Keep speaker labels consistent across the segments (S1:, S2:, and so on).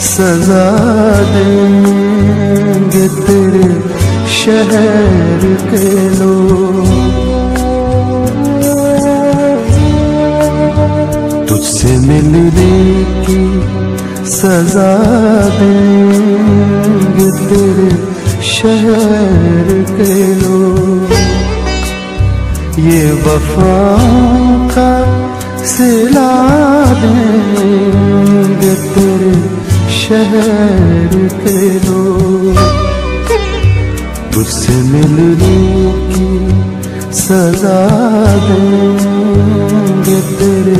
S1: सजा देंगे तेरे शहर के लोग। तुझसे मिलने की सजा देंगे तेरे शहर के लोग। ये वफाओं का सिला देंगे तेरे शहर के लोग। तुझसे मिलने की सजा देंगे तेरे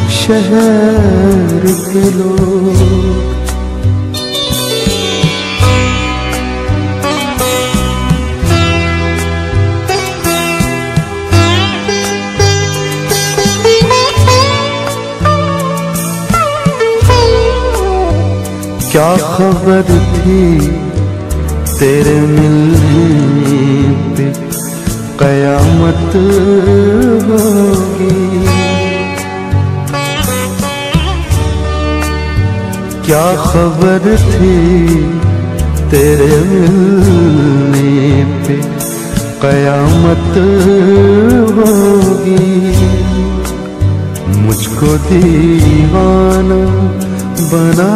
S1: शहर के लोग। क्या खबर थी तेरे मिलने पे कयामत होगी। क्या खबर थी तेरे मिलने पे कयामत होगी। मुझको दीवाना बना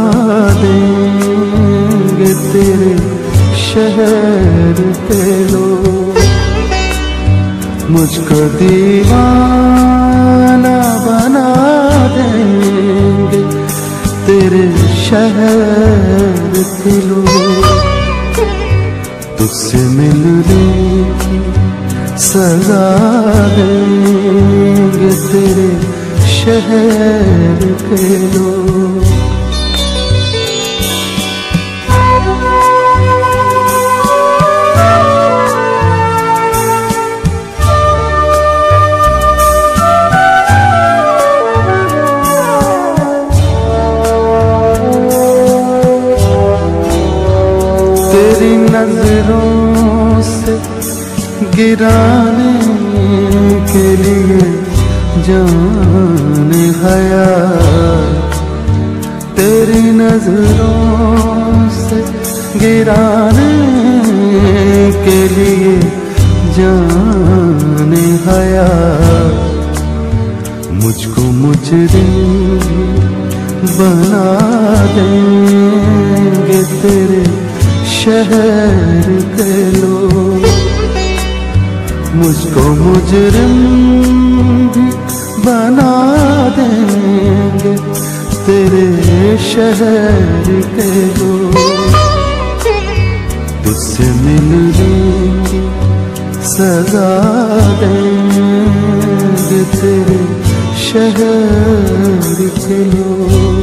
S1: देंगे तेरे शहर के लोग। मुझको दीवाना बना देंगे तेरे शहर के लोग। तुझसे मिलने की सजा देंगे तेरे शहर के लोग। तेरी नजरों से गिराने के लिए जान हया। तेरी नजरों से गिराने के लिए जान हया। मुझको मुजरिम बना देंगे तेरे शहर के लोग। मुझको मुजरिम भी बना देंगे तेरे शहर के लोग। तुझसे मिलने की सजा देंगे तेरे शहर के लोग।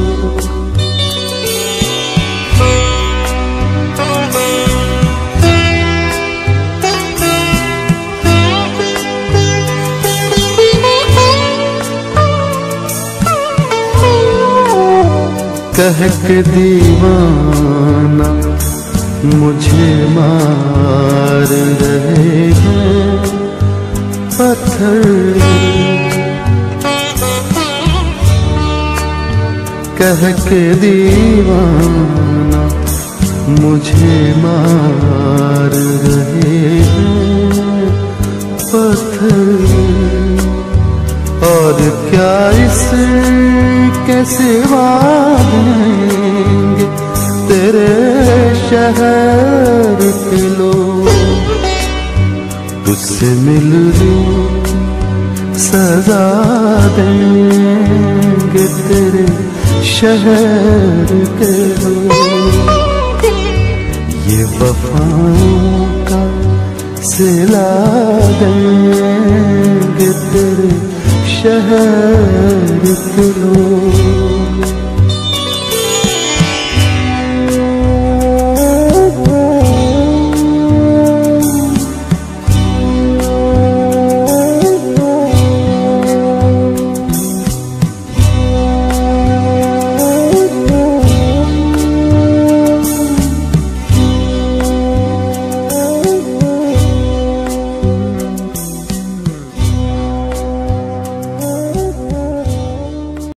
S1: कह के दीवाना मुझे मार रहे हैं पत्थर। कह के दीवाना मुझे मार रहे हैं पत्थर। और क्या इसके सिवा देंगे तेरे शहर के लोग। तुझसे मिलने सजा देंगे तेरे शहर के लोग। ये वफाओं का सिला देंगे तेरे शहर के लोग।